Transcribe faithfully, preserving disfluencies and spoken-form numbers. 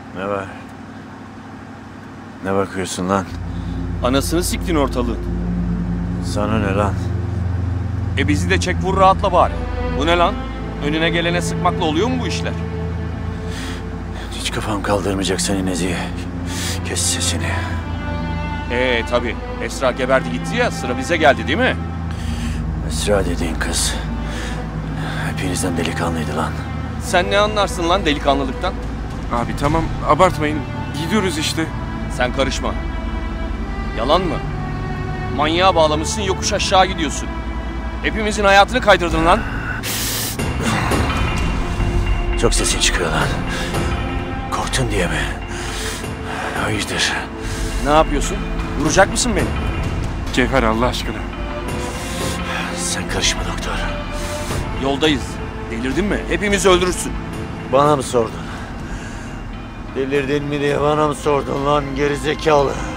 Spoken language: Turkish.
Ne var? Ne bakıyorsun lan? Anasını siktin ortalığın. Sana ne lan? E bizi de çek vur rahatla bari. Bu ne lan? Önüne gelene sıkmakla oluyor mu bu işler? Hiç kafam kaldırmayacak seni Nezihe. Kes sesini. Ee tabi. Esra geberdi gitti ya, sıra bize geldi değil mi? Esra dediğin kız hepinizden delikanlıydı lan. Sen ne anlarsın lan delikanlılıktan? Abi tamam abartmayın. Gidiyoruz işte. Sen karışma. Yalan mı? Manyağa bağlamışsın, yokuş aşağı gidiyorsun. Hepimizin hayatını kaydırdın lan. Çok sesin çıkıyor lan. Korktun diye mi? Hayırdır? Ne yapıyorsun? Vuracak mısın beni? Cevher Allah aşkına. Sen karışma doktor. Yoldayız. Delirdin mi? Hepimizi öldürürsün. Bana mı sordun? Delirdin mi diye bana mı sordun lan gerizekalı?